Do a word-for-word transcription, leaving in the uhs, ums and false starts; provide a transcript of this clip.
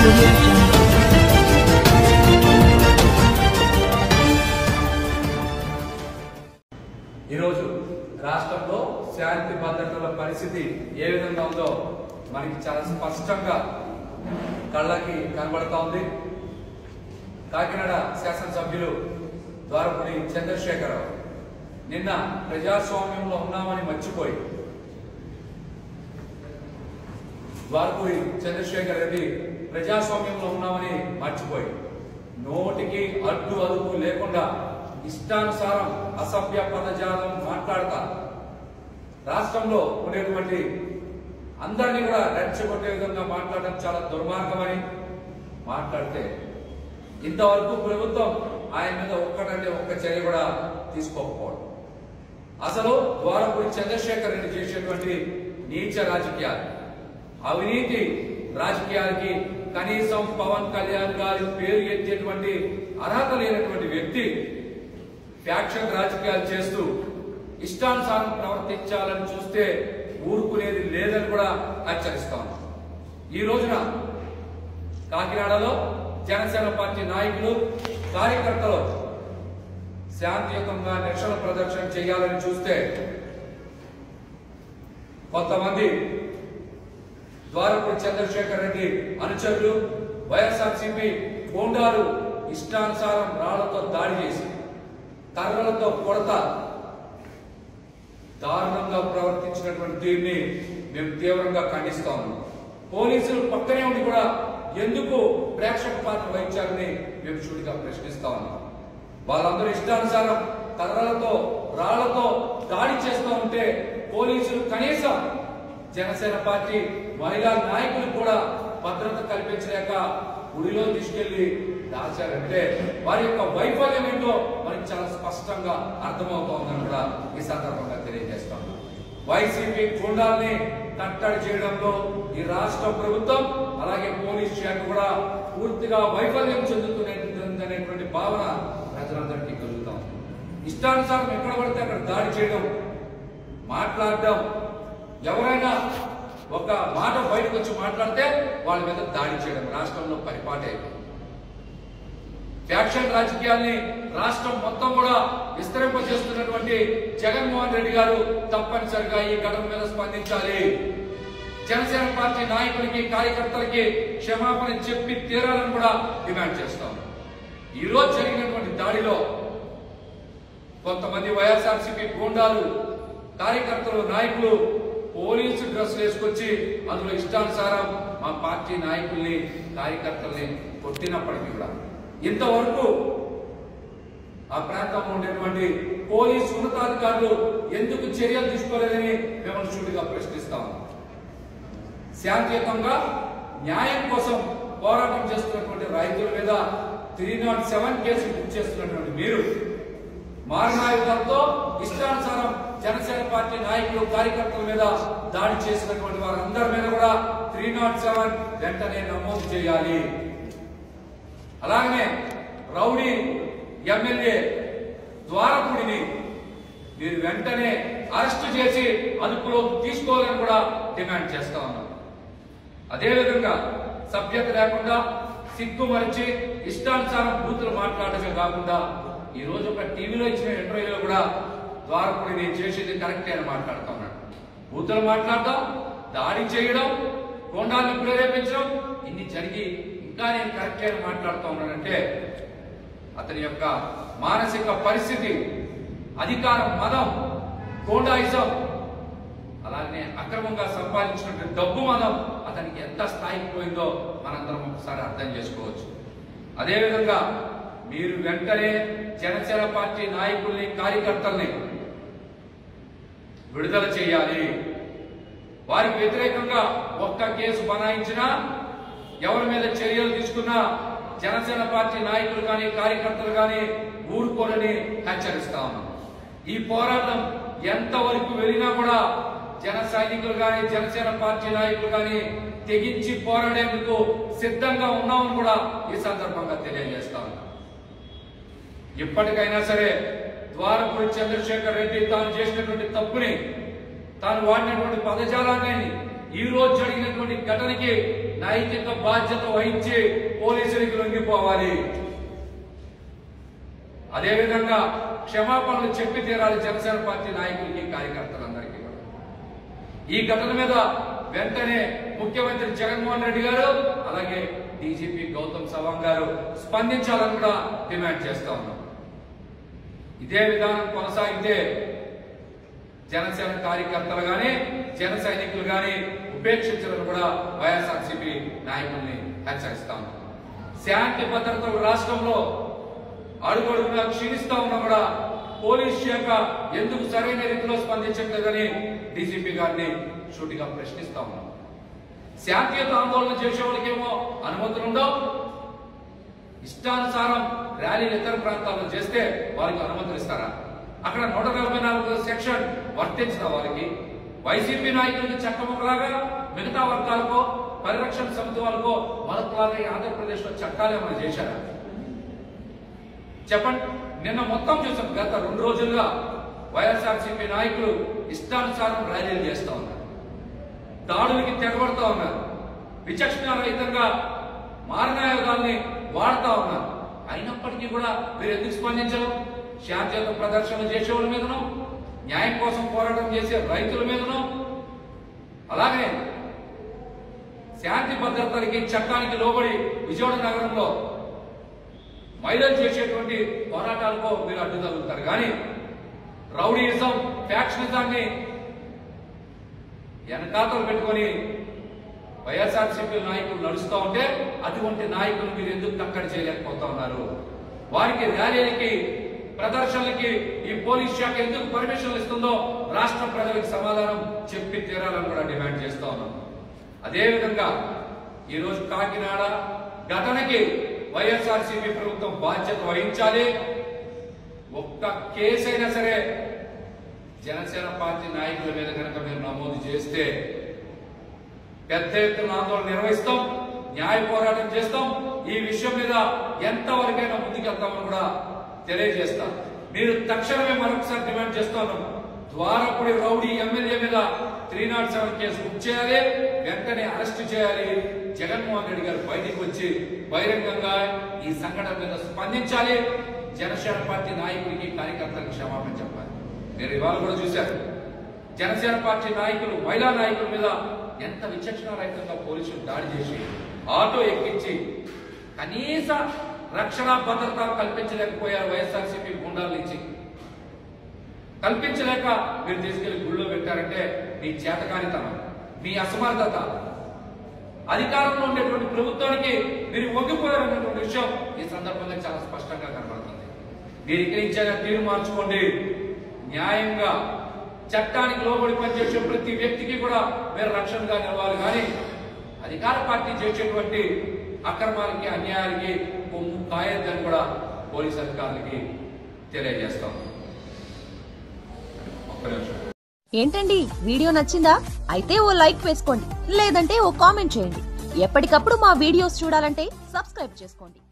audio jungle. ఈరోజు రాష్ట్రంలో శాంతి భద్రతల పరిస్థితి ఏ విధంగా ఉందో మనకి చాలా స్పష్టంగా కళ్ళకి కనబడతా ఉంది. కాకినాడ శాసనసభ్యులు ద్వారపుడి చంద్రశేఖరరావు నిన్న ప్రజాస్వామ్యంలో ఉన్నామని మర్చిపోయి ద్వారపుడి చంద్రశేఖర్ రెడ్డి ప్రజాస్వామ్యంలో ఉన్నామని మర్చిపోయి నోటికి అడ్డు అదుపు లేకుండా ఇష్టానుసారం అసభ్య పదజాలం మాట్లాడతా రాష్ట్రంలో ఉండేటువంటి అందరినీ కూడా రెచ్చగొట్టే విధంగా మాట్లాడడం చాలా దుర్మార్గమని మాట్లాడితే ఇంతవరకు ప్రభుత్వం ఆయన మీద ఒక్కటంటే ఒక్క చర్య కూడా తీసుకోకపోవడం, అసలు ద్వారపుడి చంద్రశేఖర్ రెడ్డి చేసేటువంటి నీచ రాజకీయాలు, అవినీతి రాజకీయాలకి కనీసం పవన్ కళ్యాణ్ గారి పేరు ఎత్తేటువంటి అర్హత లేనటువంటి వ్యక్తి ఫ్యాక్షన్ రాజకీయాలు చేస్తూ ఇష్టానుసారం ప్రవర్తించాలని చూస్తే ఊరుకునేది లేదని కూడా హెచ్చరిస్తాను. ఈ రోజున కాకినాడలో జనసేన పార్టీ నాయకులు కార్యకర్తలు శాంతియుతంగా నిరసన ప్రదర్శన చేయాలని చూస్తే కొంతమంది ద్వారపుడి చంద్రశేఖర్ రెడ్డి అనుచరులు వైఎస్ఆర్సీపీ గూండాలు ఇష్టానుసారం రాళ్లతో దాడి చేసి కర్రలతో కొడతా దారుణంగా ప్రవర్తించినటువంటి తీరుని మేము తీవ్రంగా ఖండిస్తా ఉన్నాం. పోలీసులు పక్కనే ఉండి కూడా ఎందుకు ప్రేక్షక పాత్ర వహించాలని మేము సూటిగా ప్రశ్నిస్తా ఉన్నాం. వాళ్ళందరూ ఇష్టానుసారం కర్రలతో రాళ్లతో దాడి చేస్తూ ఉంటే పోలీసులు కనీసం జనసేన పార్టీ మహిళా నాయకులు కూడా భద్రత కల్పించలేక గుడిలో తీసుకెళ్లి దాచారంటే వారి యొక్క వైఫల్యం ఏంటో మనకి చాలా స్పష్టంగా అర్థమవుతోందని కూడా ఈ సందర్భంగా తెలియజేస్తాం. వైసీపీ గూండాల్ని కట్టడి చేయడంలో ఈ రాష్ట్ర ప్రభుత్వం అలాగే పోలీస్ శాఖ కూడా పూర్తిగా వైఫల్యం చెందుతున్నటువంటి భావన ప్రజలందరికీ కలుగుతాం. ఇష్టానుసారం ఎక్కడ పడితే అక్కడ దాడి చేయడం, మాట్లాడడం, ఎవరైనా ఒక మాట బయటకు వచ్చి మాట్లాడితే వాళ్ళ మీద దాడి చేయడం రాష్ట్రంలో పరిపాటే. ఫ్యాక్షన్ రాజకీయాల్ని రాష్ట్రం మొత్తం కూడా విస్తరింపజేస్తున్నటువంటి జగన్మోహన్ రెడ్డి గారు తప్పనిసరిగా ఈ ఘటన మీద స్పందించాలి. జనసేన పార్టీ నాయకులకి కార్యకర్తలకి క్షమాపణ చెప్పి తీరాలని కూడా డిమాండ్ చేస్తాం. ఈ రోజు జరిగినటువంటి దాడిలో కొంతమంది వైఎస్ఆర్సీపీ గూండాలు కార్యకర్తలు నాయకులు పోలీసు డ్రెస్ వేసుకొచ్చి అందులో ఇష్టానుసారం మా పార్టీ నాయకుల్ని కార్యకర్తల్ని కొట్టినప్పటికీ కూడా ఇంతవరకు ఆ ప్రాంతంలో ఉండేటువంటి పోలీసు ఉన్నతాధికారులు ఎందుకు చర్యలు తీసుకోలేదని మిమ్మల్ని సూటిగా ప్రశ్నిస్తాం. శాంతియుతంగా న్యాయం కోసం పోరాటం చేస్తున్నటువంటి రైతుల మీద three nought seven case book చేస్తున్నటువంటి మీరు మారణాయుధాలతో ఇష్టానుసారం జనసేన పార్టీ నాయకులు కార్యకర్తల మీద దాడి చేసినటువంటి వారందరి మీద కూడా త్రీ నాట్ సెవెన్ వెంటనే నమోదు చేయాలి. అలాగనే రౌడీ ఎమ్మెల్యే ద్వారపుడిని మీరు వెంటనే అరెస్టు చేసి అదుపులో తీసుకోవాలని కూడా డిమాండ్ చేస్తా ఉన్నాం. అదేవిధంగా సభ్యత లేకుండా సిగ్గు మరిచి ఇష్టానుసారం బూతులు మాట్లాడటమే కాకుండా ఈ రోజు ఒక టీవీలో ఇచ్చిన ఇంటర్వ్యూలో కూడా ద్వారపుడి నేను చేసేది కరెక్టే అని మాట్లాడుతూ ఉన్నాడు. బూతులు మాట్లాడటం, దాడి చేయడం, గూండాలను ప్రేరేపించడం ఇన్ని జరిగి ఇంకా నేను కరెక్టే అని మాట్లాడుతూ ఉన్నానంటే అతని యొక్క మానసిక పరిస్థితి, అధికారం, మదం, గూండాయిజం, అలాగే అక్రమంగా సంపాదించినటువంటి డబ్బు మదం అతనికి ఎంత స్థాయికి పోయిందో మనందరం ఒకసారి అర్థం చేసుకోవచ్చు. అదేవిధంగా మీరు వెంటనే జనసేన పార్టీ నాయకుల్ని కార్యకర్తల్ని విడుదల చేయాలి. వారికి వ్యతిరేకంగా ఒక్క కేసు బనాయించినా, ఎవరి మీద చర్యలు తీసుకున్నా జనసేన పార్టీ నాయకులు కానీ కార్యకర్తలు కానీ ఊరుకోరని హెచ్చరిస్తాము. ఈ పోరాటం ఎంతవరకు వెళ్ళినా కూడా జన సైనికులు కానీ జనసేన పార్టీ నాయకులు కానీ తెగించి పోరాడేందుకు సిద్ధంగా ఉన్నామని కూడా ఈ సందర్భంగా తెలియజేస్తాము. ఇప్పటికైనా సరే ద్వారపుడి చంద్రశేఖర్ రెడ్డి తాను చేసినటువంటి తప్పుని, తాను వాడినటువంటి పదజాలాన్ని ఈ రోజు జరిగినటువంటి ఘటనకి నైతిక బాధ్యత వహించి పోలీసులకు లొంగిపోవాలి. అదేవిధంగా క్షమాపణలు చెప్పి తీరాలి జనసేన పార్టీ నాయకులకి, కార్యకర్తలందరికీ కూడా. ఈ ఘటన మీద వెంటనే ముఖ్యమంత్రి జగన్మోహన్ రెడ్డి గారు అలాగే డీజీపీ గౌతమ్ సవాంగ్ గారు స్పందించాలని కూడా డిమాండ్ చేస్తా ఉన్నాం. ఇదే విధానం కొనసాగితే జనసేన కార్యకర్తలు గాని జన సైనికులు గాని ఉపేక్షించాలని కూడా వైఎస్ఆర్సీపీ నాయకుల్ని హెచ్చరిస్తాం. శాంతి భద్రతలు రాష్ట్రంలో అడుగడుగునా క్షీణిస్తా ఉన్నా కూడా పోలీస్ శాఖ ఎందుకు సరైన రీతిలో స్పందించట్లేదని డీజీపీ గారిని సూటిగా ప్రశ్నిస్తా ఉన్నాం. శాంతియుత ఆందోళన చేసే వాళ్ళకేమో అనుమతులు ఉండవు, ఇష్టానుసారం ర్యాలీలు ఇతర ప్రాంతాల్లో చేస్తే వారికి అనుమతులు ఇస్తారా? అక్కడ నూట నలభై నాలుగు సెక్షన్ వర్తించిన వారికి వైసీపీ నాయకులకి చట్టములాగా మిగతా వర్గాలకో పరిరక్షణ సమితి వాళ్ళకో మరొకలాగా ఆంధ్రప్రదేశ్ లో చట్టాలు ఏమైనా చేశారా? చెప్పండి. నిన్న మొత్తం చూసాం. గత రెండు రోజులుగా వైఎస్ఆర్సీపీ నాయకులు ఇష్టానుసారం ర్యాలీలు చేస్తా ఉన్నారు, దాడులకి తెగబడతా ఉన్నారు, విచక్షణ రహితంగా మారణాయుధాన్ని వాడుతా ఉన్నారు. అయినప్పటికీ కూడా మీరు ఎందుకు స్పందించరు? శాంతియుత ప్రదర్శనలు చేసే వాళ్ళ మీదనో, న్యాయం కోసం పోరాటం చేసే రైతుల మీదనో, అలాగే శాంతి భద్రతలకి చట్టానికి లోబడి విజయవాడ నగరంలో మహిళలు చేసేటువంటి పోరాటాలకు మీరు అడ్డు తగులుతారు. కానీ రౌడీయిజం, ఫ్యాక్షనిజాన్ని వెనకాతలు పెట్టుకొని వైఎస్ఆర్సీపీ నాయకులు నడుస్తూ ఉంటే అటువంటి నాయకులు మీరు ఎందుకు కట్టడి చేయలేకపోతా ఉన్నారు? వారికి ర్యాలీలకి ప్రదర్శనలకి ఈ పోలీస్ శాఖ ఎందుకు పర్మిషన్లు ఇస్తుందో రాష్ట్ర ప్రజలకు సమాధానం చెప్పి తీరాలని కూడా డిమాండ్ చేస్తా ఉన్నాం. అదేవిధంగా ఈరోజు కాకినాడ ఘటనకి వైఎస్ఆర్సీపీ ప్రభుత్వం బాధ్యత వహించాలి. ఒక్క కేసు అయినా సరే జనసేన పార్టీ నాయకుల మీద కనుక మీరు నమోదు చేస్తే పెద్ద ఎత్తున ఆందోళన నిర్వహిస్తాం, న్యాయ పోరాటం చేస్తాం. ఈ విషయం మీద ఎంతవరకైనా ముందుకెళ్తామని కూడా తెలియజేస్తాం. మీరు తక్షణమే మరొకసారి డిమాండ్ చేస్తున్నాం. ద్వారపుడి రౌడీ ఎమ్మెల్యే మీద three nought seven case book చేయాలి, వెంటనే అరెస్ట్ చేయాలి. జగన్మోహన్ రెడ్డి గారు బయటికి వచ్చి బహిరంగంగా ఈ సంఘటన మీద స్పందించాలి. జనసేన పార్టీ నాయకుడికి, కార్యకర్తలకు క్షమాపణ చెప్పాలి. మీరు ఇవాళ కూడా చూశారు, జనసేన పార్టీ నాయకులు, మహిళా నాయకుల మీద ఎంత విచక్షణ రహితంగా పోలీసులు దాడి చేసి ఆటో ఎక్కించి కనీస రక్షణ భద్రత కల్పించలేకపోయారు. వైఎస్ఆర్సీపీ గుండాల నుంచి కల్పించలేక మీరు తీసుకెళ్లి గుళ్ళో పెట్టారంటే మీ చేతకానితనం, మీ అసమర్థత, అధికారంలో ఉండేటువంటి ప్రభుత్వానికి మీరు ఒగ్గిపోయారన్నటువంటి విషయం ఈ సందర్భంగా చాలా స్పష్టంగా కనబడుతుంది. మీరు ఇక్కడి నుంచైనా తీరు మార్చుకోండి. న్యాయంగా చట్టానికి లోబడి పనిచేసే ప్రతి వ్యక్తికి కూడా మీరు రక్షణగా నిలవాలి. కానీ అధికార పార్టీ చేసేటువంటి అక్రమాలకి, అన్యాయాలకి కొమ్ము కాయద్దని కూడా పోలీస్ అధికారులకి తెలియజేస్తాం. ఏంటండి, వీడియో నచ్చిందా? అయితే ఓ లైక్ వేసుకోండి, లేదంటే ఓ కామెంట్ చేయండి. ఎప్పటికప్పుడు మా వీడియోస్ చూడాలంటే సబ్స్క్రైబ్ చేసుకోండి.